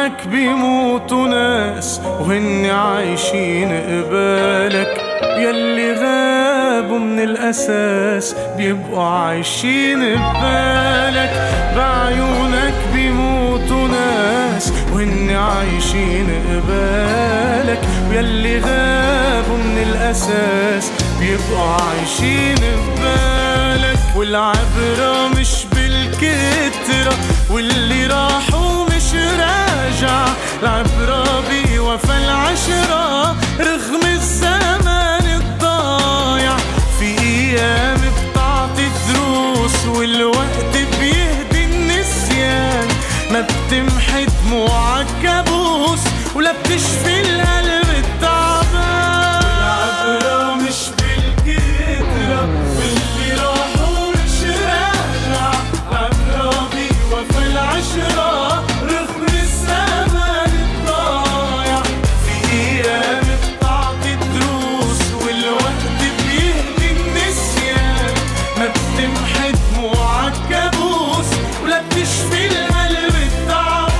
بعيونك بيموتوا ناس وهن عايشين قبالك، يلي غابوا من الأساس بيبقوا عايشين ببالك. بعيونك بيموتوا ناس وهن عايشين قبالك، ويلي غابوا من الأساس بيبقوا عايشين ببالك. والعبرة مش بالكترة واللي راحوا مش راجع، العبرة بوفا العشرة رغم الزمان الضايع. في أيام بتعطي دروس والوقت بيهدي النسيان، ما بتمحي دموعك كابوس ولا بتشفي القلب التعبان. والعبرة مش بالكترة واللي راحوا مش راجع، العبرة بوفا العشرة رغم الزمان الضايع. في أيام بتعطي دروس والوقت بيهدي النسيان، ما بتمحي دموعك كابوس ولا بتشفي القلب التعبان.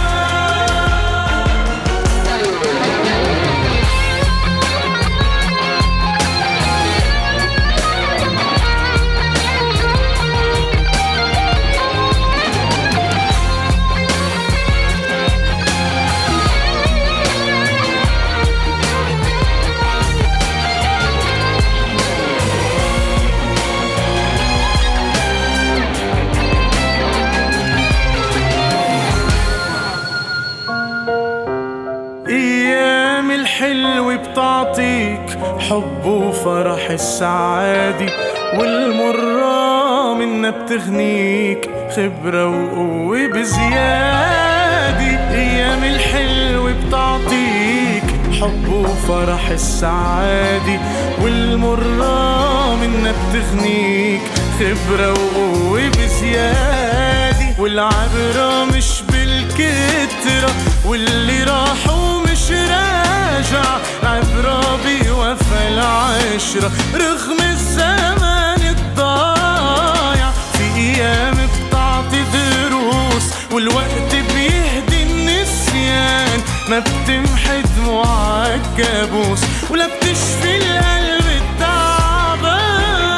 أيام الحلو بتعطيك حب وفرح السعادة، والمرة منا بتغنيك خبرة وقوة بزيادة. أيام الحلو بتعطيك حب وفرح السعادة، والمرة منا بتغنيك خبرة وقوة بزيادة. والعبرة مش بالكترة واللي راحوا مش راجع، عبرة بوفا العشرة رغم الزمان الضايع. في أيام بتعطي دروس والوقت بيهدي النسيان، ما بتمحي دموعك كابوس ولا بتشفي القلب التعبان.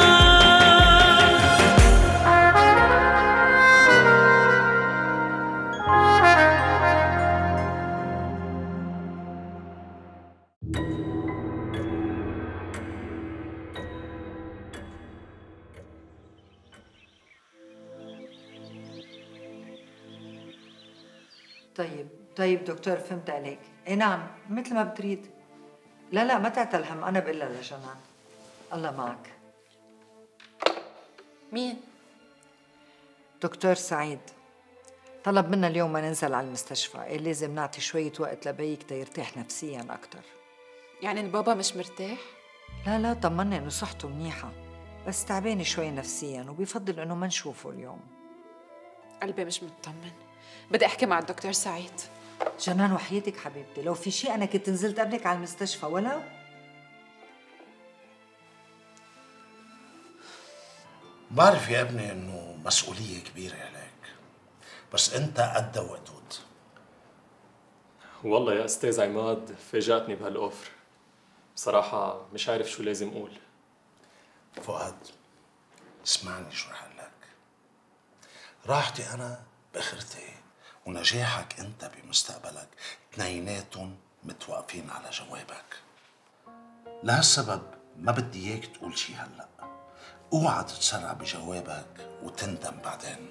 طيب دكتور، فهمت عليك. اي نعم، مثل ما بتريد. لا ما تعتل هم، انا بقول لها لجنان. الله معك. مين؟ دكتور سعيد طلب منا اليوم ما ننزل على المستشفى، قال لازم نعطي شوية وقت لبيك تيرتاح نفسيا أكتر. يعني البابا مش مرتاح؟ لا طمني إنه صحته منيحة، بس تعبان شوي نفسيا وبيفضل إنه ما نشوفه اليوم. قلبي مش مطمن، بدي أحكي مع الدكتور سعيد. جنان وحياتك حبيبتي، لو في شيء أنا كنت نزلت قبلك على المستشفى. ولا بعرف يا ابني إنه مسؤولية كبيرة عليك، بس أنت قد وقدود. والله يا أستاذ عماد فاجأتني بهالأوفر، بصراحة مش عارف شو لازم أقول. فؤاد اسمعني شو رح لك. راحتي أنا بآخرتي ونجاحك أنت بمستقبلك اثنيناتهم متوقفين على جوابك. لهالسبب ما بدي إياك تقول شي هلأ، اوعى تتسرع بجوابك وتندم بعدين.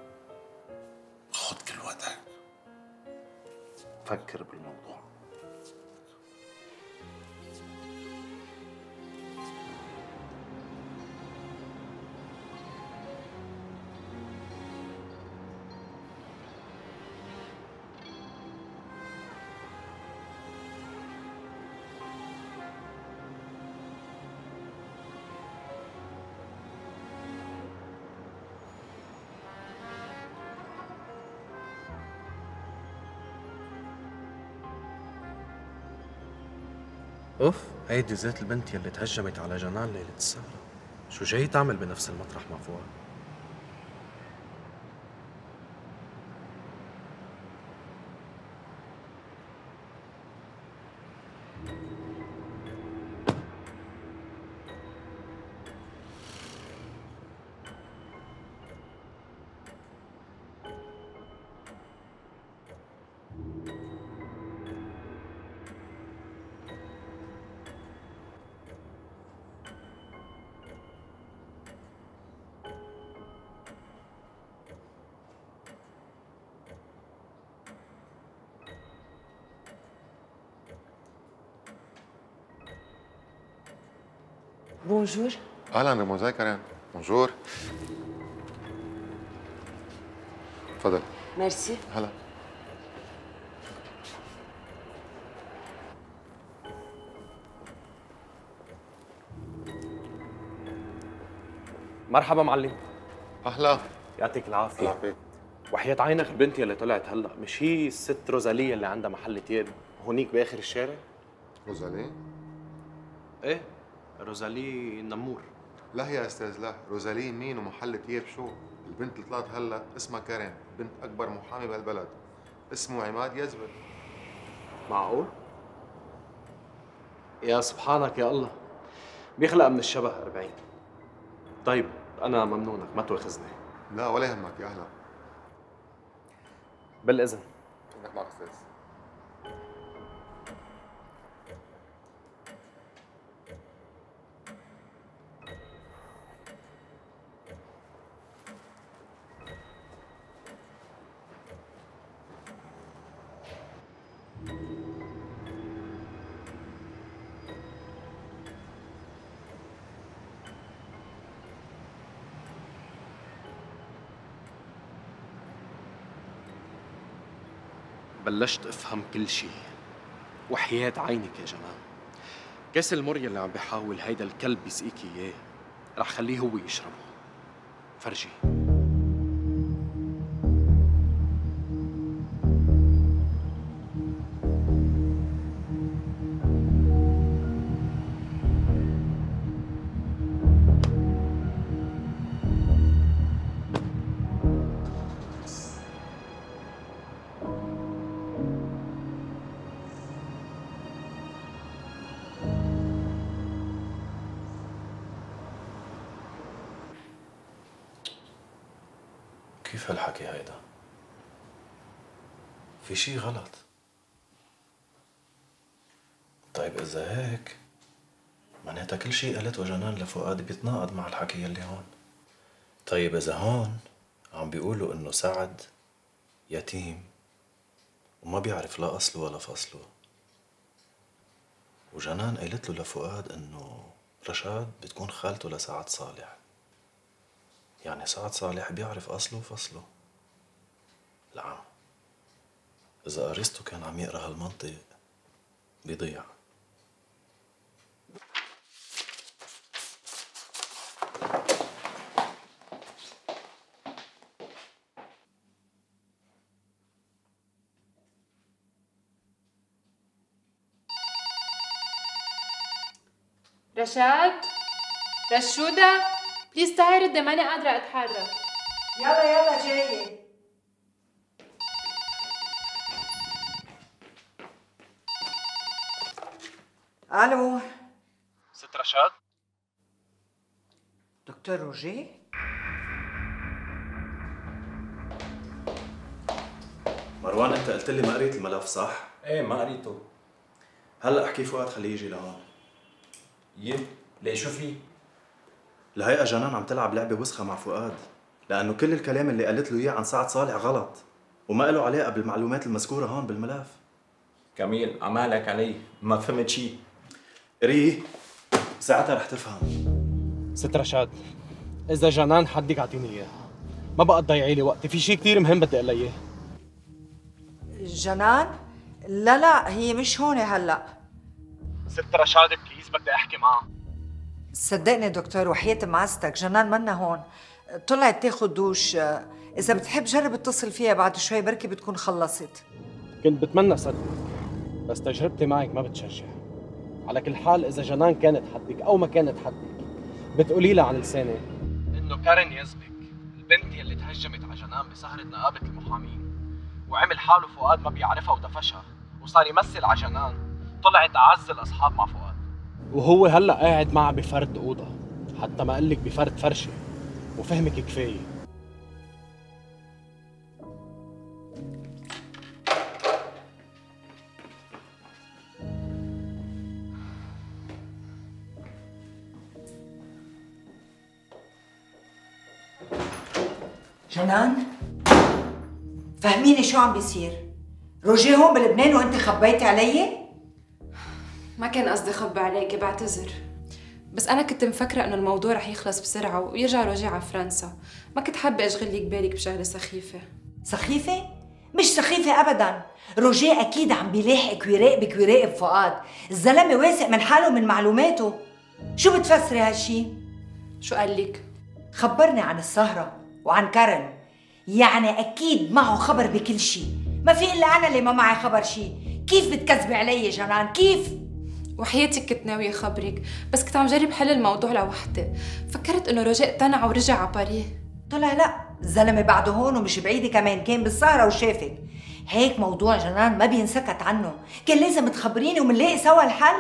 خد كل وقتك، فكر بالموضوع. اوف، هيدي ذات البنت يلي تهجمت على جنان ليلة السهرة. شو جاي تعمل بنفس المطرح مع فؤاد؟ بونجور. اهلا ريموزاي كارين. بونجور. تفضل. ميرسي. هلا. مرحبا معلم. اهلا. يعطيك العافيه. الله يعافيك. وحياة عينك البنت يلي طلعت هلا مش هي الست روزالية اللي عندها محل تياب هونيك باخر الشارع؟ روزالي؟ ايه روزالي النمور. لا يا استاذ لا، روزالي مين ومحل تياب شو؟ البنت اللي طلعت هلا اسمها كارين، بنت اكبر محامي بهالبلد. اسمه عماد يزبل. معقول؟ يا سبحانك يا الله، بيخلق من الشبه 40. طيب أنا ممنونك ما تواخذني. لا ولا يهمك يا أهلا. بالإذن. إنك معك أستاذ. بلشت افهم كل شيء وحياة عينك يا جمال. كاس المر اللي عم بحاول هيدا الكلب يسقيكي اياه رح خليه هو يشربه. فرجي. كيف هالحكي هيدا؟ في شي غلط. طيب إذا هيك معناتها كل شي قالته جنان لفؤاد بيتناقض مع الحكي يلي هون. طيب إذا هون عم بيقولوا إنه سعد يتيم وما بيعرف لا أصله ولا فصله، وجنان قالت له لفؤاد إنه رشاد بتكون خالته لسعد صالح، يعني سعد صالح بيعرف أصله وفصله. العم إذا أرسطو كان عم يقرأ هالمنطق بيضيع. رشاد؟ رشودة؟ بليز تعي ردي ماني قادرة أتحرك. يلا جاية. الو ست رشاد؟ دكتور روجي؟ مروان انت قلت لي ما قريت الملف صح؟ ايه ما قريته. هلا احكي فؤاد خليه يجي لهون. ليه شو في؟ الهيئة جنان عم تلعب لعبة وسخة مع فؤاد، لأنه كل الكلام اللي قالت له إياه عن سعد صالح غلط، وما له علاقة بالمعلومات المذكورة هون بالملف. كميل عمالك علي، ما فهمت شيء. قريه، ساعتها رح تفهم. ست رشاد، إذا جنان حدك أعطيني إياها، ما بقى تضيعي لي وقتي، في شيء كثير مهم بدي أقول إياه. جنان؟ لا هي مش هون هلا. ست رشاد بليز بدي أحكي معها. صدقني دكتور وحياة معزتك جنان منا هون، طلعت تاخد دوش. إذا بتحب جرب اتصل فيها بعد شوي بركي بتكون خلصت. كنت بتمنى صدقك بس تجربتي معك ما بتشجع. على كل حال إذا جنان كانت حدك أو ما كانت حدك بتقولي لها عن لساني إنه كارين يزبك البنت يلي تهجمت على جنان بسهرة نقابة المحامين وعمل حاله فؤاد ما بيعرفها ودفشها وصار يمثل على جنان، طلعت أعز الأصحاب مع فؤاد وهو هلا قاعد معها بفرد أوضة، حتى ما قلك بفرد فرشة، وفهمك كفاية. جنان فهميني شو عم بيصير؟ روجي هون بلبنان وانت خبيتي علي؟ ما كان قصدي خبي عليكي، بعتذر. بس أنا كنت مفكرة إنه الموضوع رح يخلص بسرعة ويرجع روجيه على فرنسا. ما كنت حابة أشغل لك بالك بشغلة سخيفة. سخيفة؟ مش سخيفة أبداً. روجيه أكيد عم بيلاحقك ويراقبك ويراقب فؤاد. الزلمة واثق من حاله ومن معلوماته. شو بتفسري هالشي؟ شو قال لك؟ خبرني عن السهرة وعن كارن. يعني أكيد معه خبر بكل شي. ما في إلا أنا اللي ما معي خبر شي. كيف بتكذبي علي جنان؟ كيف؟ وحياتك كنت ناوية خبرك، بس كنت عم جرب حل الموضوع لوحدي. فكرت إنه روجيه اقتنع ورجع على باريس. طلع لا، الزلمة بعده هون ومش بعيدة كمان، كان بالسهرة وشافك. هيك موضوع جنان ما بينسكت عنه، كان لازم تخبريني ومنلاقي سوا الحل.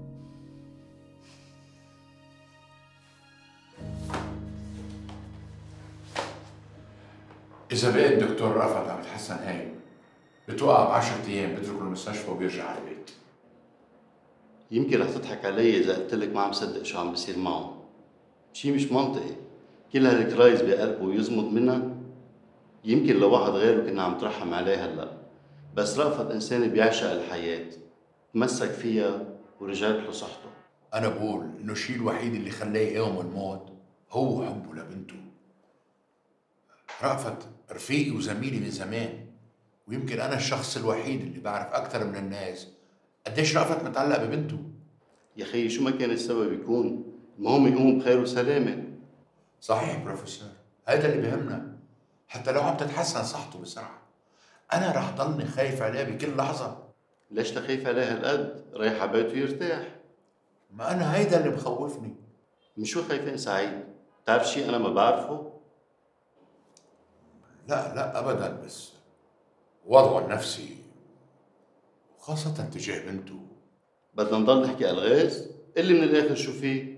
إذا بقى الدكتور رأفت عم يتحسن هيك بتوقع ب10 أيام بترك المستشفى وبيرجع على البيت. يمكن رح تضحك علي إذا قلت لك ما عم صدق شو عم بيصير معه. شي مش منطقي، كل هالكرايز بقلبه ويزمط منها. يمكن لو واحد غيره كنا عم ترحم عليه هلا، بس رأفت إنسان بيعشق الحياة، تمسك فيها ورجعت له صحته. أنا بقول إنه الشيء الوحيد اللي خلاه يقاوم الموت هو حبه لبنته. رأفت رفيقي وزميلي من زمان، ويمكن أنا الشخص الوحيد اللي بعرف أكثر من الناس قديش رأفت متعلق ببنته. يا خيي شو ما كان السبب يكون، المهم يقوم بخير وسلامة. صحيح بروفيسور، هذا اللي بهمنا. حتى لو عم تتحسن صحته بسرعة أنا رح ضلني خايف عليه بكل لحظة. ليش تخايف عليه هالقد؟ رايح على بيته يرتاح. ما أنا هيدا اللي بخوفني. من شو خايفين سعيد؟ بتعرف شيء أنا ما بعرفه؟ لا أبدا، بس وضعه النفسي وخاصة تجاه بنته. بدنا نضل نحكي ألغاز؟ قلي من الآخر شو فيه؟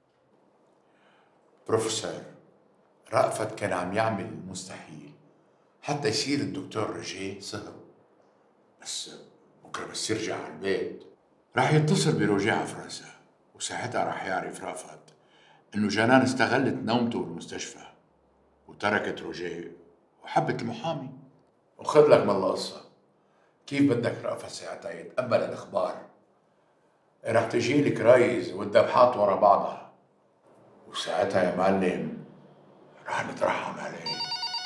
بروفيسور، رأفت كان عم يعمل المستحيل حتى يصير الدكتور روجيه صهره، بس بكره بس يرجع على البيت راح يتصل بروجيه على فرنسا، وساعتها راح يعرف رأفت انه جنان استغلت نومته بالمستشفى وتركت روجيه وحبت المحامي. وخذ لك من القصه كيف بدك رأفت ساعتها يتقبل الاخبار. راح تجي لك رايز والذبحات ورا بعضها، وساعتها يا معلم رح نترحم عليه.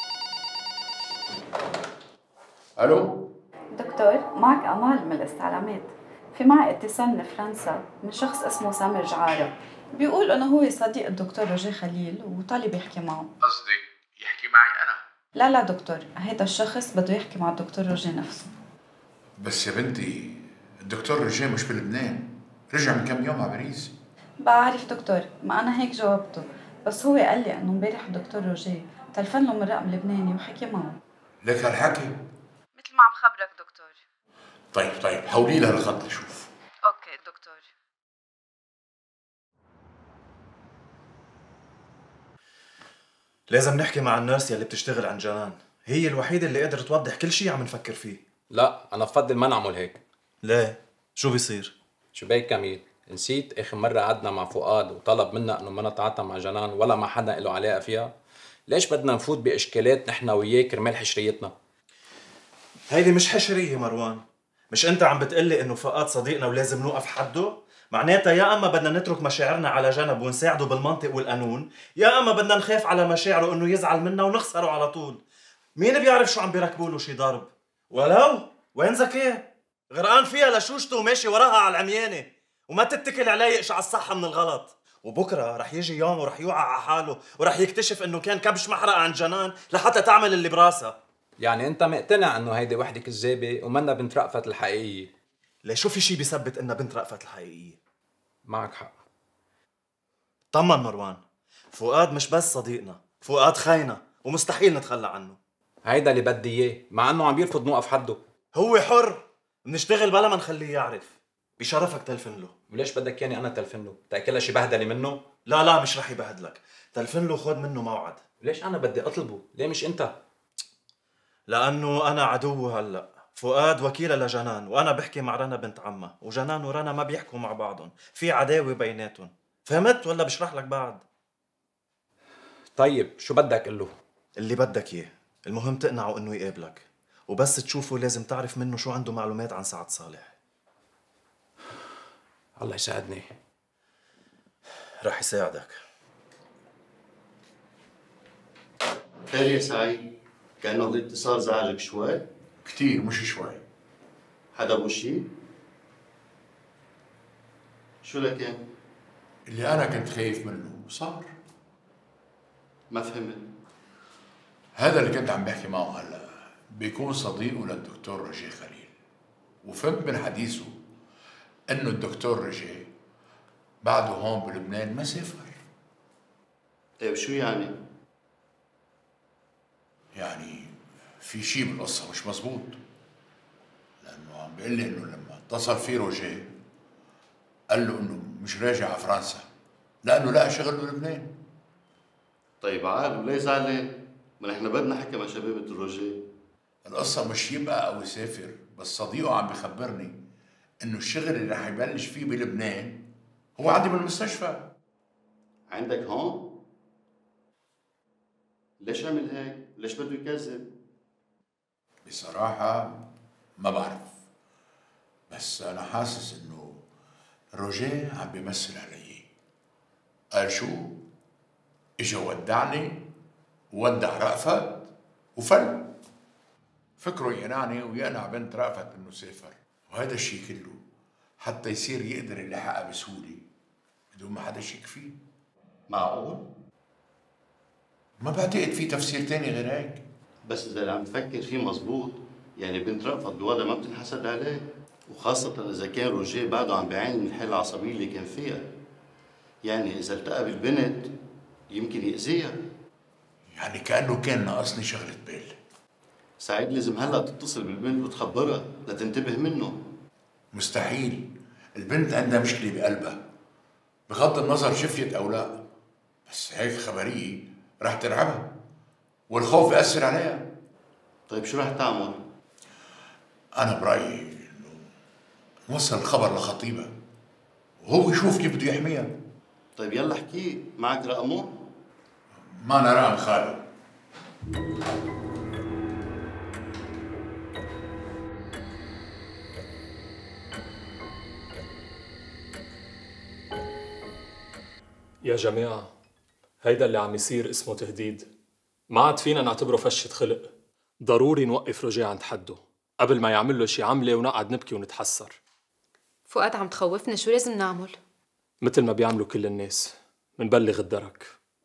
الو دكتور، معك امال من الاستعلامات. في معي اتصال من فرنسا من شخص اسمه سامر جعاره، بيقول انه هو صديق الدكتور روجيه خليل وطالب يحكي معه. قصدك يحكي معي انا؟ لا دكتور، هيدا الشخص بده يحكي مع الدكتور روجيه نفسه. بس يا بنتي الدكتور روجيه مش بلبنان، رجع من كم يوم على باريس. بعرف دكتور، ما انا هيك جاوبته، بس هو قال لي انه امبارح الدكتور روجيه تلفن له من رقم لبناني وحكي معه. لك هالحكي؟ مثل ما عم خبرك دكتور. طيب حولي لها الخط لشوف. اوكي دكتور. لازم نحكي مع الناس يلي بتشتغل عن جنان، هي الوحيدة اللي قدرت توضح كل شيء عم نفكر فيه. لا أنا بفضل ما نعمل هيك. ليه؟ شو بيصير؟ شو بيك كميل؟ نسيت آخر مرة قعدنا مع فؤاد وطلب منا إنه ما نتعاطى مع جنان ولا مع حدا له علاقة فيها؟ ليش بدنا نفوت بإشكالات نحن وياه كرمال حشريتنا؟ هيدي مش حشرية مروان، مش أنت عم بتقلي إنه فؤاد صديقنا ولازم نوقف حده؟ معناتها يا أما بدنا نترك مشاعرنا على جنب ونساعده بالمنطق والقانون، يا أما بدنا نخاف على مشاعره إنه يزعل منا ونخسره على طول. مين بيعرف شو عم بيركبوا له شي ضرب؟ ولو وين ذكيه؟ غرقان فيها لشوشته وماشي وراها على العميانة، وما تتكل عليه يقشع على الصحة من الغلط. وبكره رح يجي يوم ورح يوقع على حاله ورح يكتشف إنه كان كبش محرقة عن جنان لحتى تعمل اللي براسها. يعني أنت مقتنع إنه هيدي وحدة كذابة ومنا بنت رأفت الحقيقية؟ ليه شو في شي بيثبت إنها بنت رأفت الحقيقية؟ معك حق. طمن مروان، فؤاد مش بس صديقنا، فؤاد خاينة ومستحيل نتخلى عنه. هيدا اللي بدي إياه، مع إنه عم يرفض نوقف حده. هو حر، بنشتغل بلا ما نخليه يعرف. بشرفك تلفن له. وليش بدك ياني أنا تلفن له؟ تأكلها شي بهدلة منه؟ لا مش رح يبهدلك، تلفن له خد منه موعد. ليش أنا بدي أطلبه؟ ليه مش أنت؟ لأنه أنا عدوه هلأ. فؤاد وكيلة لجنان وأنا بحكي مع رنا بنت عمها، وجنان ورنا ما بيحكوا مع بعضهم، في عداوة بيناتهم. فهمت ولا بشرح لك بعد؟ طيب شو بدك قل له؟ اللي بدك إياه، المهم تقنعه إنه يقابلك، وبس تشوفه لازم تعرف منه شو عنده معلومات عن سعد صالح. الله يساعدني. رح يساعدك. خير يا سعيد، كأنه الاتصال زعجك شوي؟ كتير مش شوي. حدا ابو شيء؟ شو لكن؟ اللي أنا كنت خايف منه صار. ما فهمت. هذا اللي كنت عم بحكي معه هلا بيكون صديقه للدكتور رجاء خليل، وفهمت من حديثه إنه الدكتور رجاء بعده هون بلبنان ما سافر. طيب شو يعني؟ يعني في شيء بالقصة مش مزبوط، لأنه عم بيقول لي إنه لما اتصل فيه روجيه قال له إنه مش راجع على فرنسا لأنه لقى شغل بلبنان. طيب عال وليه زعلان؟ ما نحن بدنا حكي مع شباب الروجيه. القصة مش يبقى أو يسافر، بس صديقه عم بخبرني إنه الشغل اللي رح يبلش فيه بلبنان هو عندي بالمستشفى. عندك هون؟ ليش عمل هيك؟ ليش بده يكذب؟ بصراحة ما بعرف، بس أنا حاسس إنه روجيه عم بيمثل علي. قال شو؟ إجا ودعني وودع رأفت وفل. فكره يقنعني ويقنع بنت رأفت إنه سافر، وهذا الشيء كله حتى يصير يقدر يلحقها بسهولة بدون ما حدا يشك فيه. معقول؟ ما بعتقد في تفسير تاني غير هيك. بس إذا اللي عم تفكر فيه مزبوط، يعني بنت رأفت بوضع ما بتنحسد عليه، وخاصة إذا كان روجيه بعده عم بيعاني من الحالة العصبية اللي كان فيها. يعني إذا التقى بالبنت يمكن يأذيها. يعني كأنه كان ناقصني شغلة بال. سعيد لازم هلا تتصل بالبنت وتخبرها لتنتبه منه. مستحيل، البنت عندها مشكلة بقلبها، بغض النظر شفيت أو لا، بس هيك خبرية رح ترعبها والخوف يأثر عليها. طيب شو رح تعمل؟ أنا برأيي إنه نوصل الخبر لخطيبها وهو يشوف كيف بده يحميها. طيب يلا احكي، معك رقمه؟ معنا رقم خاله. يا جماعة، هيدا اللي عم يصير اسمه تهديد. ما عاد فينا نعتبره فشة خلق. ضروري نوقف روجيه عند حده قبل ما يعمل له شي عملة ونقعد نبكي ونتحسر. فؤاد عم تخوفني، شو لازم نعمل؟ مثل ما بيعملوا كل الناس، منبلغ الدرك.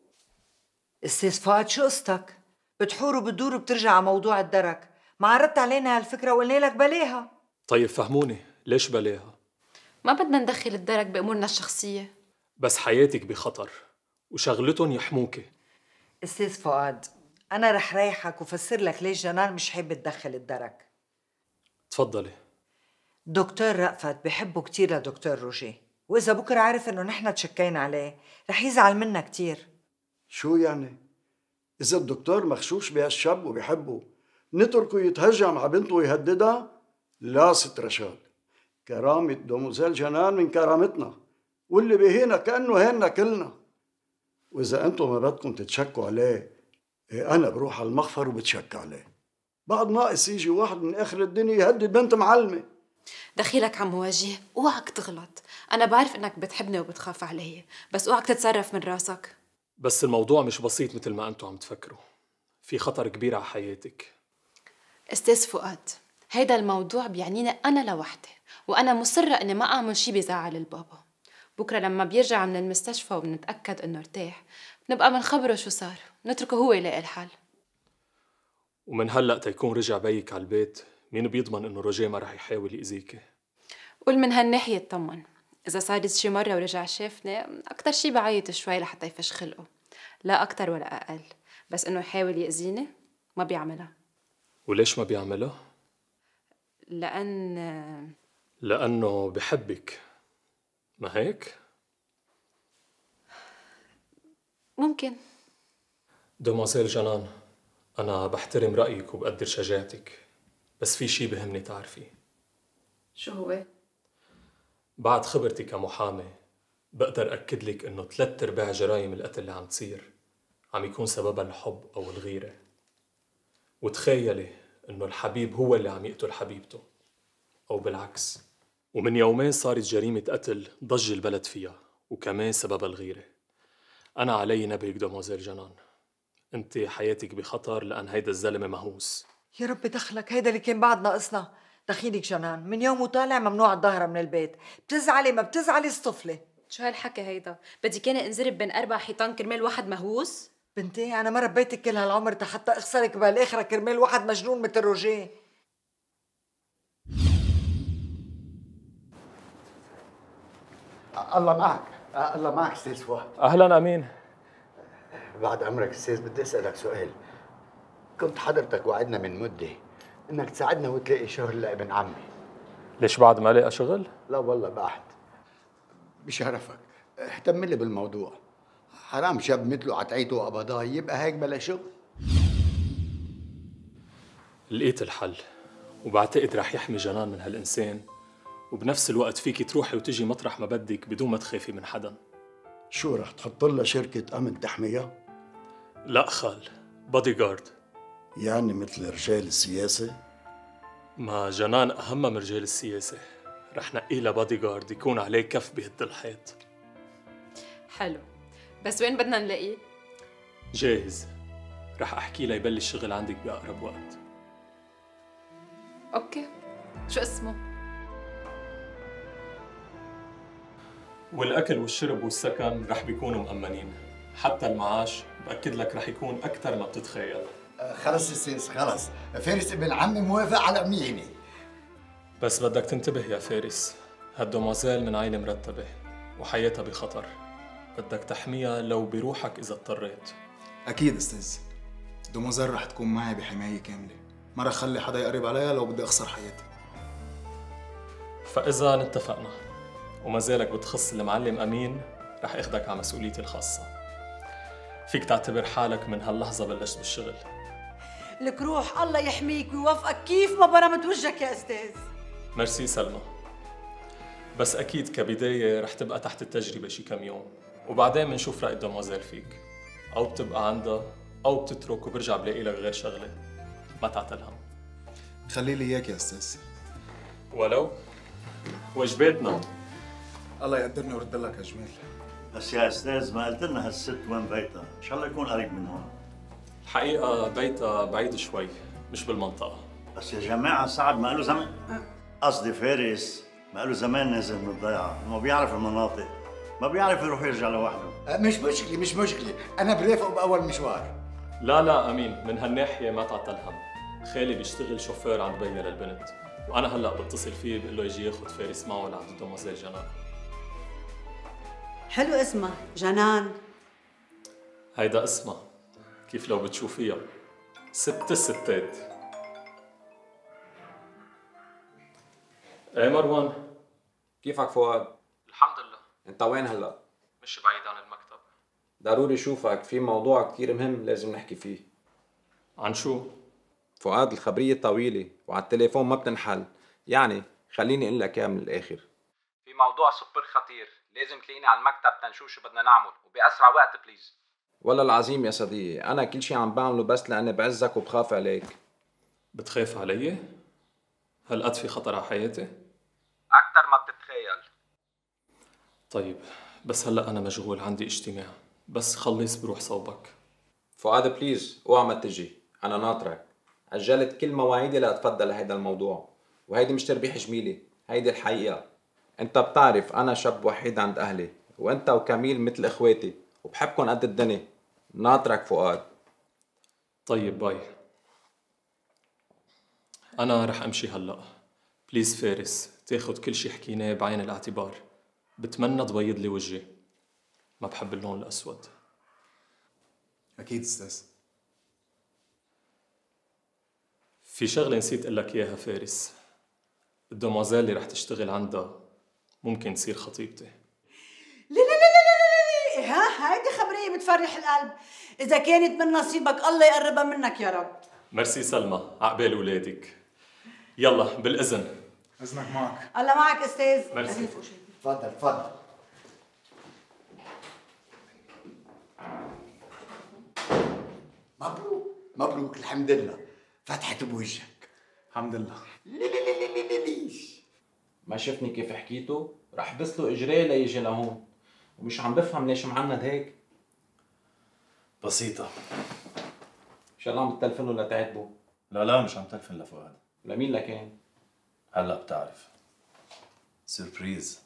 استاذ فؤاد شو قصتك؟ بتحور وبتدور وبترجع على موضوع الدرك، ما عرضت علينا هالفكرة وقلنا لك بلاها. طيب فهموني، ليش بلاها؟ ما بدنا ندخل الدرك بأمورنا الشخصية. بس حياتك بخطر وشغلتهم يحموكي. استاذ فؤاد، أنا رح ريحك وفسر لك ليش جنان مش حابة تدخل الدرك. تفضلي. دكتور رأفت بحبه كتير لدكتور روجيه، وإذا بكرة عرف إنه نحن تشكينا عليه رح يزعل منا كتير. شو يعني؟ إذا الدكتور مخشوش بهالشاب وبيحبه نتركه يتهجم على بنته ويهددها؟ لا ست رشاد، كرامة دوموزيل جنان من كرامتنا، واللي بيهينا كأنه هينا كلنا. وإذا أنتم ما بدكم تتشكوا عليه، أنا بروح على المخفر وبتشك عليه. بعد ناقص يجي واحد من آخر الدنيا يهدد بنت معلمة. دخيلك عم وجيه، اوعك تغلط. أنا بعرف إنك بتحبني وبتخاف علي، بس اوعك تتصرف من راسك. بس الموضوع مش بسيط مثل ما أنتم عم تفكروا، في خطر كبير على حياتك. استاذ فؤاد، هيدا الموضوع بيعنيني أنا لوحدي، وأنا مصرة إني ما أعمل شي بيزعل البابا. بكرة لما بيرجع من المستشفى وبنتأكد إنه ارتاح، بنبقى منخبره شو صار، نتركه هو يلاقي الحل. ومن هلأ تيكون رجع بيك على البيت، مين بيضمن إنه روجيه ما رح يحاول يأذيكي؟ قول من هالناحية اطمن. إذا صارت شي مرة ورجع شافني، أكتر شي بعيط شوي لحتى يفش خلقه، لا أكتر ولا أقل. بس إنه يحاول يأذيني ما بيعملها. وليش ما بيعملها؟ لأنه بحبك، ما هيك؟ ممكن. دوموزيل جنان، أنا بحترم رأيك وبقدر شجاعتك، بس في شي بهمني تعرفيه. شو هو؟ بعد خبرتي كمحامي بقدر أكد لك إنه 3/4 جرائم القتل اللي عم تصير عم يكون سببها الحب أو الغيرة. وتخيلي إنه الحبيب هو اللي عم يقتل حبيبته، أو بالعكس. ومن يومين صارت جريمة قتل ضج البلد فيها، وكمان سبب الغيرة. أنا علي نبهك دوموزيل جنان، أنت حياتك بخطر لأن هيدا الزلمة مهووس. يا رب دخلك، هيدا اللي كان بعد ناقصنا. دخيلك جنان، من يوم وطالع ممنوع الظهر من البيت. بتزعلي ما بتزعلي الطفلة. شو هالحكي هيدا؟ بدي كان انزرب بين 4 حيطان كرمال واحد مهووس؟ بنتي أنا ما ربيتك كل هالعمر حتى أخسرك بالآخرة كرمال واحد مجنون مثل روجيه. الله معك، الله معك استاذ فؤاد. أهلا أمين. بعد عمرك استاذ بدي اسالك سؤال. كنت حضرتك وعدنا من مده انك تساعدنا وتلاقي شغل لابن عمي. ليش بعد ما لقى شغل؟ لا والله بعد. بشرفك اهتم لي بالموضوع. حرام شاب مثله عتعيته وقبضاه يبقى هيك بلا شغل. لقيت الحل، وبعتقد رح يحمي جنان من هالإنسان، وبنفس الوقت فيك تروحي وتجي مطرح ما بدك بدون ما تخافي من حدا. شو رح تحط لها شركة أمن تحميها؟ لا خال، بودي جارد. يعني مثل رجال السياسة؟ ما جنان أهم من رجال السياسة. رح نقي لها بودي جارد يكون عليه كف بهد الحيط. حلو، بس وين بدنا نلاقيه؟ جاهز، رح أحكي لها يبلش شغل عندك بأقرب وقت. أوكي، شو اسمه؟ والأكل والشرب والسكن رح بيكونوا مأمنين، حتى المعاش بأكد لك رح يكون أكثر ما بتتخيل. خلص استاذ خلص، فارس ابن عمي موافق على أميني. بس بدك تنتبه يا فارس، هالدومازيل من عائلة مرتبة وحياتها بخطر. بدك تحميها لو بروحك إذا اضطريت. أكيد أستاذ، دوموزيل رح تكون معي بحماية كاملة، ما رح خلي حدا يقرب عليها لو بدي أخسر حياتي. فإذا اتفقنا وما زالك بتخص المعلم أمين، رح أخدك على مسؤوليتي الخاصة. فيك تعتبر حالك من هاللحظة بلشت بالشغل. لك روح، الله يحميك ويوفقك كيف ما برمت وجهك يا أستاذ. ميرسي سلمى، بس أكيد كبداية رح تبقى تحت التجربة شي كم يوم، وبعدين منشوف رأي الدموزيل فيك. أو بتبقى عندها أو بتترك وبرجع بلاقي لك غير شغلة. ما تعتل هم. خلي لي إياك يا أستاذ. ولو وجباتنا. الله يقدرني ويرد لك يا جميل. بس يا استاذ ما قلت لنا هالست وين بيتها؟ ان شاء الله يكون قريب من هون. الحقيقة بيتها بعيد شوي، مش بالمنطقة. بس يا جماعة سعد ما له زمان، قصدي فارس ما له زمان نازل من الضيعة، ما بيعرف المناطق، ما بيعرف يروح يرجع لوحده. مش مشكلة، أنا برافقه بأول مشوار. لا أمين، من هالناحية ما تعتل هم. خالي بيشتغل شوفير عند بيا للبنت، وأنا هلأ بتصل فيه بقول له يجي ياخذ فارس معه لعند الدموزيل جنان. حلو اسمها جنان. هيدا اسمها، كيف لو بتشوفيها ست الستات. ايه مروان، كيفك فؤاد؟ الحمد لله. انت وين هلا؟ مش بعيد عن المكتب. ضروري شوفك، في موضوع كتير مهم لازم نحكي فيه. عن شو؟ فؤاد الخبرية طويلة وعلى التليفون ما بتنحل، يعني خليني اقول لك اياها من الاخر. في موضوع سوبر خطير، لازم تلاقيني على المكتب تنشوف شو بدنا نعمل وبأسرع وقت بليز. والله العظيم يا صديقي، أنا كل شي عم بعمله بس لأني بعزك وبخاف عليك. بتخاف علي؟ هالقد في خطر على حياتي؟ أكتر ما بتتخيل. طيب، بس هلأ أنا مشغول عندي اجتماع، بس خلص بروح صوبك. فؤاد بليز، اوعى ما تجي، أنا ناطرك. أجلت كل مواعيدي لأتفضل لهيدا الموضوع، وهيدي مش تربيح جميلة، هيدي الحقيقة. أنت بتعرف أنا شاب وحيد عند أهلي، وأنت وكميل مثل إخواتي، وبحبكن قد الدنيا. ناطرك فؤاد. طيب باي. أنا رح أمشي هلأ. بليز فارس، تاخد كل شي حكيناه بعين الاعتبار. بتمنى تبيض لي وجهي، ما بحب اللون الأسود. أكيد أستاذ. في شغلة نسيت أقول لك إياها فارس. الدموزيل اللي رح تشتغل عندها ممكن تصير خطيبتي. ها هيدي خبرية بتفرح القلب. إذا كانت من نصيبك الله يقربها منك يا رب. ميرسي سلمى، عقبال ولادك. يلا بالإذن. إذنك معك. الله معك أستاذ. ميرسي. تفضل. مبروك الحمد لله، فتحت بوجهك. الحمد لله. ليش؟ ما شفني كيف حكيته؟ رح بس له إجريه ليجي لهون. ومش عم بفهم ليش معند هيك. بسيطة. ان شاء الله عم تتلفنوا لتعاتبوا. لا مش عم تلفن لفؤاد. لمين لكان؟ هلا بتعرف. سربريز.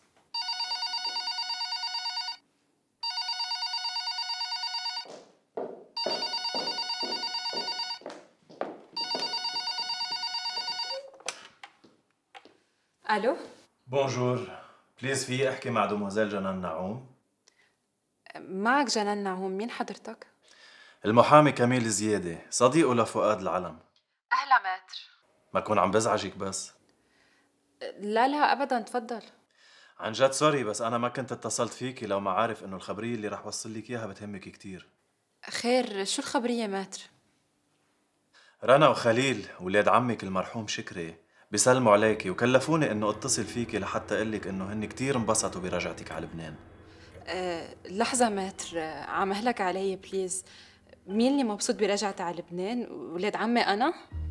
الو. بونجور، بليز في احكي مع دوموزيل جنان نعوم؟ معك جنان نعوم، مين حضرتك؟ المحامي كميل زيادة، صديقه لفؤاد العلم. أهلا ماتر. ما كون عم بزعجك بس؟ لا أبدا، تفضل. عن جد سوري، بس أنا ما كنت اتصلت فيكي لو ما عارف إنه الخبرية اللي رح وصل لك إياها بتهمك كتير. خير، شو الخبرية ماتر؟ رنا وخليل ولاد عمك المرحوم شكري بيسلموا عليكي وكلفوني إنه اتصل فيكي لحتى أقلك إنه هن كتير انبسطوا برجعتك على لبنان. لحظة ماتر، عم أهلك علي بليز. مين اللي مبسوط برجعتي على لبنان؟ ولاد عمي أنا؟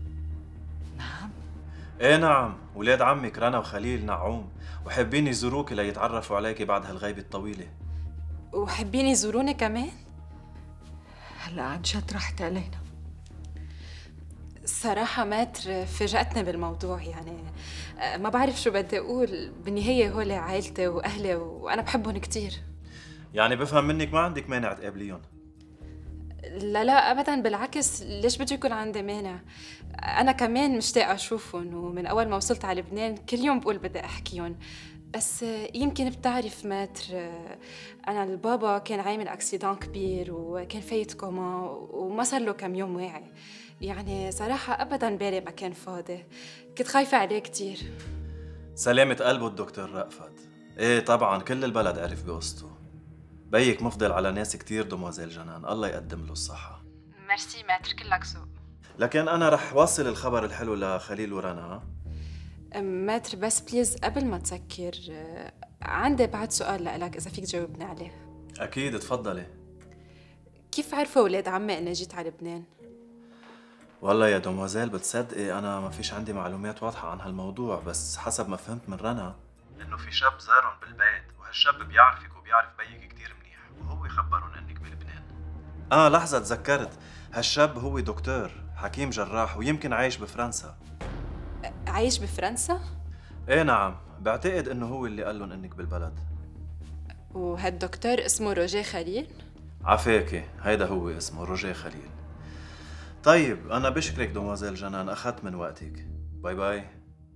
ايه نعم، ولاد عمك رنا وخليل نعوم وحابين يزوروكي ليتعرفوا عليكي بعد هالغيبة الطويلة. وحابين يزوروني كمان؟ هلا عن جد رحت علينا. صراحة ماتر فاجأتني بالموضوع، يعني ما بعرف شو بدي أقول. بالنهاية هول عائلتي وأهلي وأنا بحبهم كتير. يعني بفهم منك ما عندك مانع تقابليهم؟ لا أبداً، بالعكس، ليش بده يكون عندي مانع؟ أنا كمان مشتاقة أشوفهم، ومن أول ما وصلت على لبنان كل يوم بقول بدي أحكيهم. بس يمكن بتعرف ماتر، أنا البابا كان عامل أكسيدان كبير وكان فايت كوما وما صار له كم يوم واعي. يعني صراحة أبداً بالي ما كان فاضي، كنت خايفة عليه كتير. سلامة قلبه الدكتور رأفت. ايه طبعا كل البلد عرف بقصته. بيك مفضل على ناس كتير دوموزيل جنان، الله يقدم له الصحة. ميرسي ماتر، كلك ذوق. لكن أنا رح وصل الخبر الحلو لخليل ورنا. ماتر بس بليز قبل ما تسكر، عندي بعد سؤال لك إذا فيك تجاوبني عليه. أكيد، تفضلي. كيف عرفوا ولاد عمي إني جيت على لبنان؟ والله يا دوموزيل بتصدقي أنا ما فيش عندي معلومات واضحة عن هالموضوع، بس حسب ما فهمت من رنا إنه في شاب زارهم بالبيت، وهالشاب بيعرفك وبيعرف بيك كتير منيح، وهو خبرهم إنك بلبنان. لحظة تذكرت، هالشاب هو دكتور حكيم جراح ويمكن عايش بفرنسا. عايش بفرنسا؟ ايه نعم، بعتقد إنه هو اللي قال لهم إنك بالبلد. وهالدكتور اسمه روجيه خليل؟ عفاكي، هيدا هو اسمه روجيه خليل. طيب أنا بشكرك دوموزيل جنان، أخذت من وقتك. باي باي.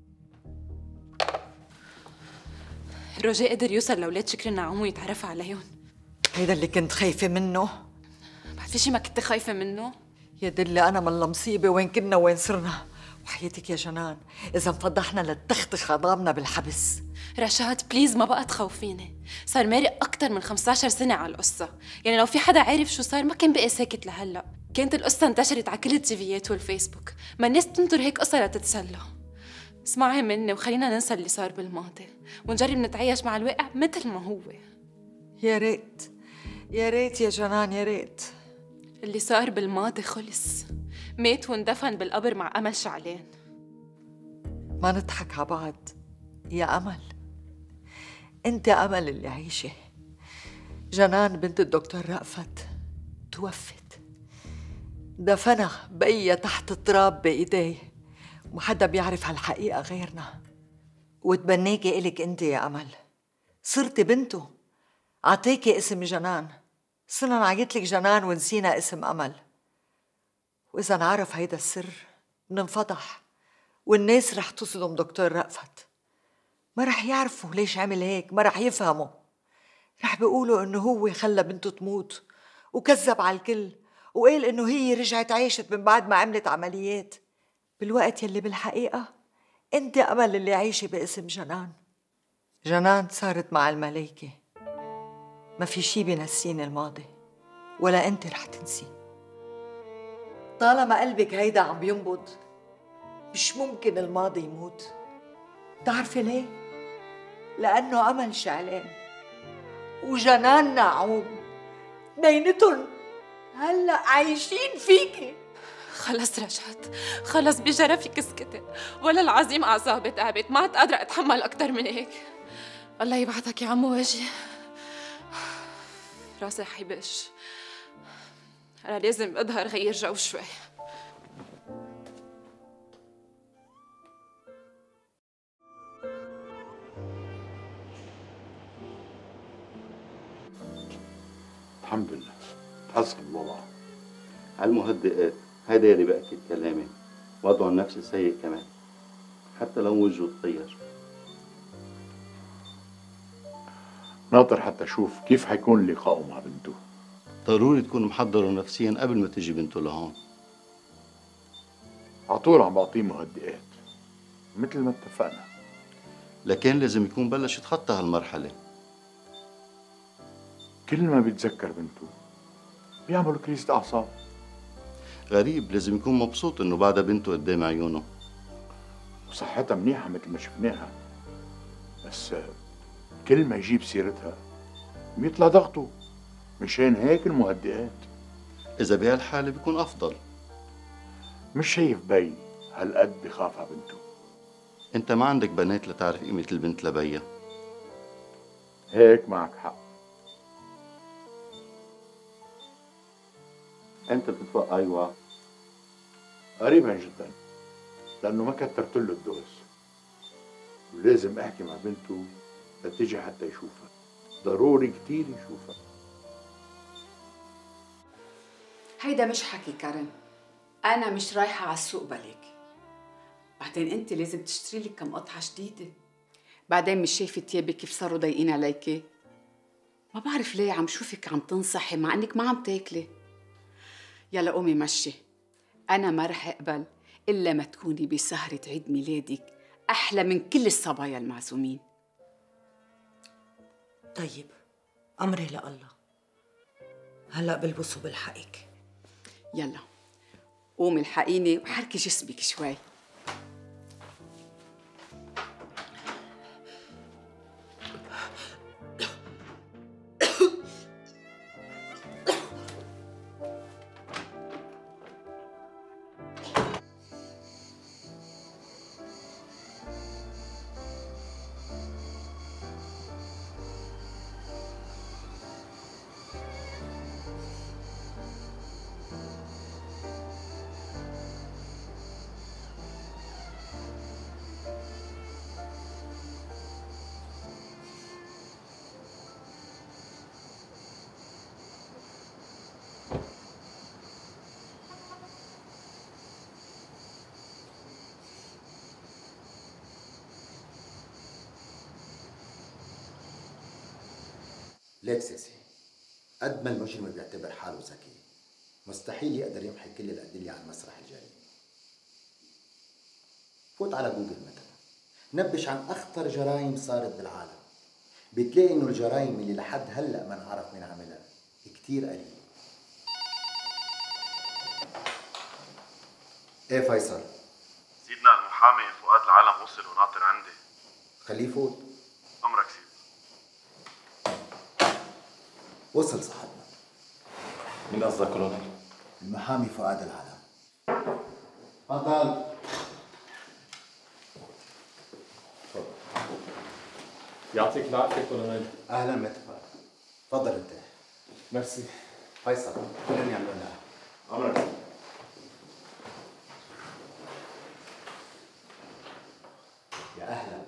روجيه قدر يوصل لأولاد شكري نعوم ويتعرف عليهم. هيدا اللي كنت خايفة منه. بعد في شي ما كنت خايفة منه؟ يا دلي أنا من المصيبة وين كنا وين صرنا. وحياتك يا جنان إذا انفضحنا للتختخ عظامنا بالحبس. رشاد بليز ما بقى تخوفيني، صار مارق أكتر من 15 سنة على القصة، يعني لو في حدا عارف شو صار ما كان بقى ساكت لهلا. كانت القصة انتشرت على كل التيفيات والفيسبوك، ما الناس تنطر هيك قصة لتتسلى. اسمعي مني وخلينا ننسى اللي صار بالماضي ونجرب نتعايش مع الواقع مثل ما هو. يا ريت يا ريت يا جنان، يا ريت. اللي صار بالماضي خلص، مات واندفن بالقبر مع أمل شعلان. ما نضحك على بعض يا أمل، أنت أمل اللي عايشة. جنان بنت الدكتور رأفت توفت، دفنها بيا تحت التراب بإيديه، ومحدا بيعرف هالحقيقة غيرنا. وتبنيكي إلك أنت يا أمل، صرتي بنته، عطيكي اسم جنان، صرنا نعيطلك جنان ونسينا اسم أمل. وإذا نعرف هيدا السر ننفضح، والناس رح تصدم دكتور رأفت. ما رح يعرفوا ليش عمل هيك، ما رح يفهموا، رح بيقولوا إنه هو خلى بنته تموت وكذب على الكل وقال إنه هي رجعت عايشت من بعد ما عملت عمليات، بالوقت يلي بالحقيقة أنت أمل اللي عايشة باسم جنان. جنان صارت مع الملايكة، ما في شي بينسيني الماضي ولا أنت رح تنسي. طالما قلبك هيدا عم بينبض مش ممكن الماضي يموت. بتعرفي ليه؟ لأنه أمل شعلان وجنان نعوم بينتن هلأ عايشين فيكي. خلص رشاد، خلص بجرفك اسكتي، ولا العظيم أعصابي تعبت، ما عاد قادرة أتحمل أكتر من هيك. الله يبعدك يا عمو وجهي. راسي حيبش. أنا لازم أظهر غير جو شوي. الحمد لله تحسن الوضع. على المهدئات هيدا يلي بأكد كلامي، وضعه النفسي سيء كمان، حتى لو وجهه تغير. ناطر حتى اشوف كيف حيكون لقائه مع بنته. ضروري تكون محضره نفسيا قبل ما تجي بنته لهون. عطول عم بعطيه مهدئات مثل ما اتفقنا، لكن لازم يكون بلش يتخطى هالمرحلة. كل ما بيتذكر بنته بيعمل كريزة أعصاب. غريب، لازم يكون مبسوط إنه بعدها بنته قدام عيونه. وصحتها منيحة مثل ما شفناها، بس كل ما يجيب سيرتها بيطلع ضغطه، مشان هيك المهدئات. إذا بهالحالة بيكون أفضل. مش شايف بي هالقد بخاف على بنته. أنت ما عندك بنات لتعرف قيمة البنت لبيها. هيك معك حق. أنت بتتوقع أيوة؟ قريبا جدا، لأنه ما كترت له الدوز، ولازم أحكي مع بنته لتيجي حتى يشوفها. ضروري كتير يشوفها. هيدا مش حكي كارن، أنا مش رايحة على السوق بلك. بعدين أنت لازم تشتري لك كم قطعة جديدة. بعدين مش شايفة تيابك كيف صاروا ضايقين عليكي؟ ما بعرف ليه عم شوفك عم تنصحي مع إنك ما عم تاكلي. يلا قومي مشي، أنا ما رح أقبل إلا ما تكوني بسهرة عيد ميلادك أحلى من كل الصبايا المعزومين. طيب أمري لله، هلأ بلبس وبلحقك. يلا قومي الحقيني وحركي جسمك شوي. ليك سيسي، قد ما المجرم بيعتبر حاله ذكي، مستحيل يقدر يمحي كل الأدلة عن مسرح الجريمة. فوت على جوجل مثلا، نبش عن أخطر جرائم صارت بالعالم، بتلاقي إنه الجرائم اللي لحد هلأ ما انعرف مين عملها كتير قليلة. إيه فيصل؟ سيدنا المحامي فؤاد العالم وصل وناطر عندي. خليه يفوت. أمرك سيدنا. وصل صاحبنا. مين قصدك كولونيل؟ المحامي فؤاد العالم. تفضل. يعطيك العافية كولونيل. أهلا متفق. تفضل أنت. ميرسي. فيصل كلهم يعملوا لنا. أمرك. يا أهلا.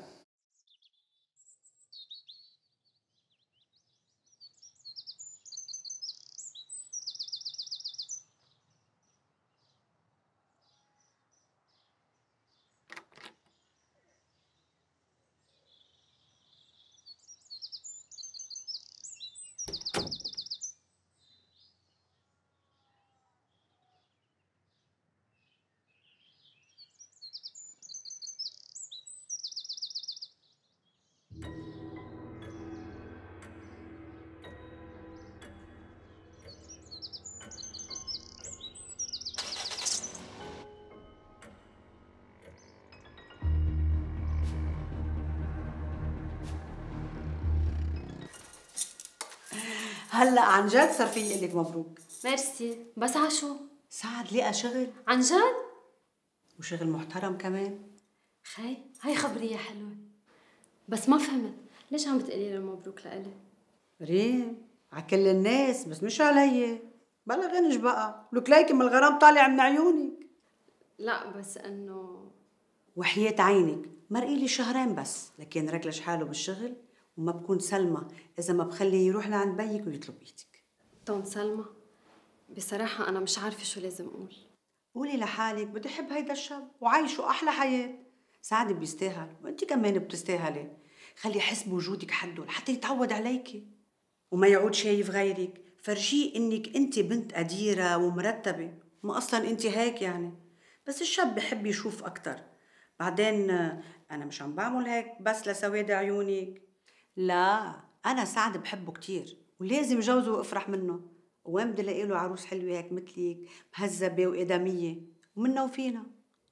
هلا عن جد صار في اقول لك مبروك. ميرسي، بس عشو؟ سعد لقى شغل. عن جد؟ وشغل محترم كمان. خي هاي خبرية حلوة، بس ما فهمت ليش عم بتقولي له مبروك لإلي؟ ريم عكل الناس بس مش علي. بلا غنج بقى، لك ليكي من الغرام طالع من عيونك. لا بس انه وحياة عينك مرقي لي شهرين بس، لكن رجلش حاله بالشغل وما بكون سلمى اذا ما بخليه يروح لعند بيك ويطلب ايدك. طن سلمى، بصراحة أنا مش عارفة شو لازم أقول. قولي لحالك بدي أحب هيدا الشاب وعايشه أحلى حياة. سعد بيستاهل وأنت كمان بتستاهلي. خلي يحس بوجودك حده لحتى يتعود عليكي وما يعود شايف غيرك. فرجيه إنك أنت بنت قديرة ومرتبة، ما أصلا أنت هيك يعني. بس الشاب بحب يشوف أكتر. بعدين أنا مش عم بعمل هيك بس لسواد عيونك. لا، أنا سعد بحبه كتير ولازم جوزه وافرح منه. وين بدي الاقي له عروس حلوه هيك مثلك مهذبه وادميه ومنا وفينا.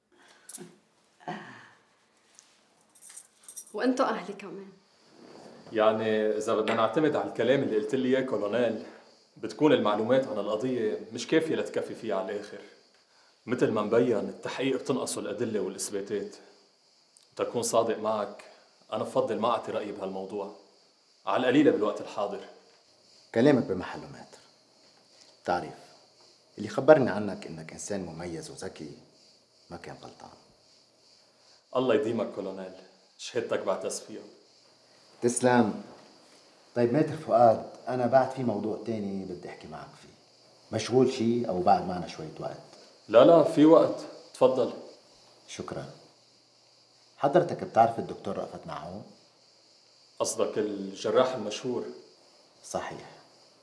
وانتو اهلي كمان. يعني اذا بدنا نعتمد على الكلام اللي قلت لي اياه كولونيل، بتكون المعلومات عن القضيه مش كافيه لتكفي فيها على الاخر. مثل ما مبين التحقيق بتنقصه الادله والاثباتات. تكون صادق معك، انا بفضل ما اعطي رايي بهالموضوع على القليله بالوقت الحاضر. كلامك بمحله ماتر. بتعرف اللي خبرني عنك انك انسان مميز وذكي ما كان غلطان. الله يديمك كولونيل، شهادتك بعتز فيها. تسلم. طيب ماتر فؤاد، انا بعد في موضوع تاني بدي احكي معك فيه. مشغول شي او بعد معنا شوية وقت؟ لا في وقت، تفضل. شكرا. حضرتك بتعرف الدكتور رأفت نعوم؟ قصدك الجراح المشهور؟ صحيح.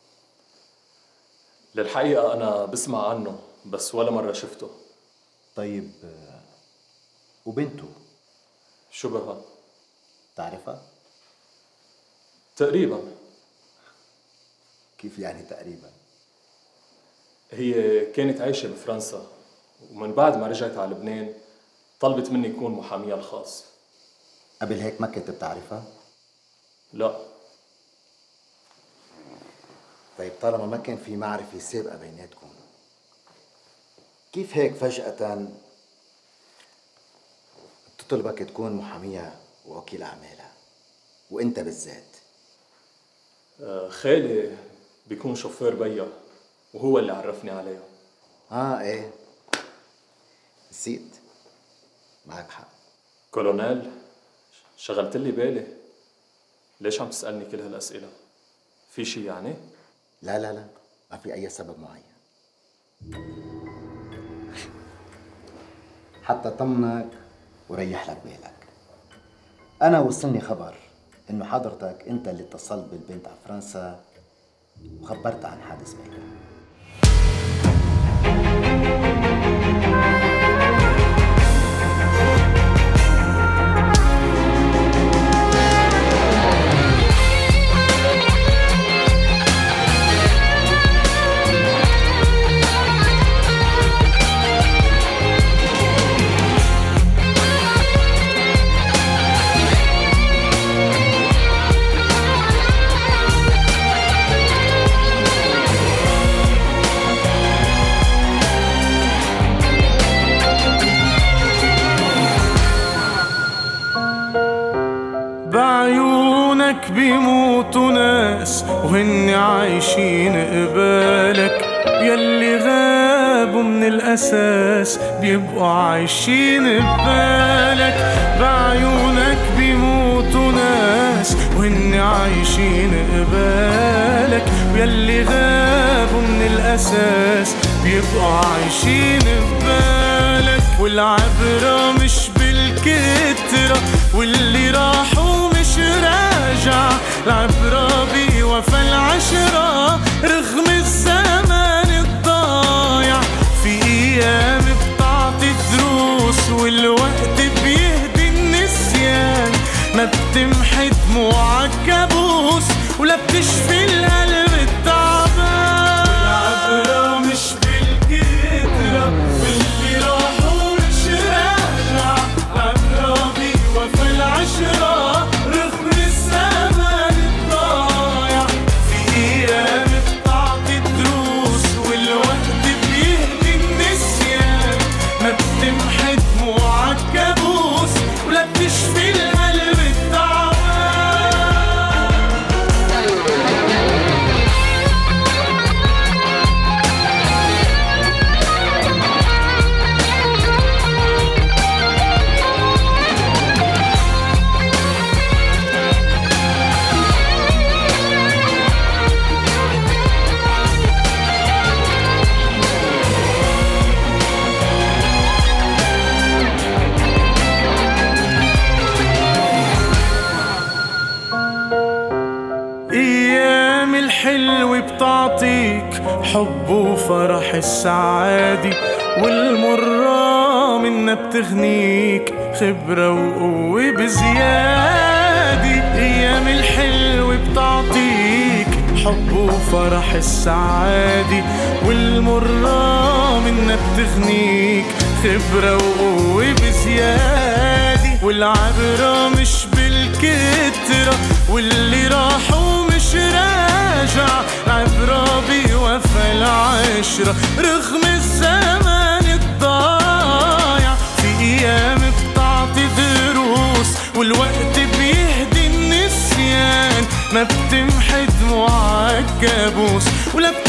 للحقيقة أنا بسمع عنه بس ولا مرة شفته. طيب وبنته؟ شو بها؟ تعرفها؟ تقريبا. كيف يعني تقريبا؟ هي كانت عايشة بفرنسا ومن بعد ما رجعت على لبنان طلبت مني يكون محاميها الخاص. قبل هيك ما كنت بتعرفها؟ لا. طيب طالما ما كان في معرفة سابقة بيناتكم، كيف هيك فجأة تطلبك تكون محاميها ووكيل أعمالها وأنت بالذات؟ خالي بيكون شوفير بيا وهو اللي عرفني عليها. ايه نسيت، معك حق. كولونيل، شغلت لي بالي. ليش عم تسألني كل هالأسئلة؟ في شي يعني؟ لا ما في أي سبب معين. حتى طمنك وريح لك بالك. أنا وصلني خبر إنه حضرتك أنت اللي اتصلت بالبنت على فرنسا وخبرتها عن حادث بيتها. بعيونك بيموتوا ناس وهن عايشين قبالك، يلي غابوا من الأساس بيبقوا عايشين ببالك. بعيونك بيموتوا ناس وهن عايشين قبالك، ويلي غابوا من الأساس بيبقوا عايشين ببالك. والعبرة مش بالكترة واللي راحوا مش راجع، العبرة بوفا العشرة رغم الزمان الضايع. في أيام بتعطي دروس والوقت بيهدي النسيان، ما بتمحي دموعك كابوس ولا بتشفي القلب التعبان. والعبرة مش بالكترة واللي راحوا مش راجع، العبرة بوفا العشرة رغم الزمان الضايع. في أيام بتعطي دروس والوقت بيهدي النسيان، ما بتمحي دموعك كابوس ولا بتشفي القلب التعبان. الحب وفرح السعادة والمرة منا بتغنيك خبرة وقوة بزيادة. أيام الحلو بتعطيك حب وفرح السعادة والمرة منا بتغنيك خبرة وقوة بزيادة. والعبرة مش بالكترة واللي راح ومش راجع، عبرة بوفا العشرة رغم الزمان الضايع. في أيام بتعطي دروس والوقت بيهدي النسيان، ما بتمحي دموعك كابوس ولا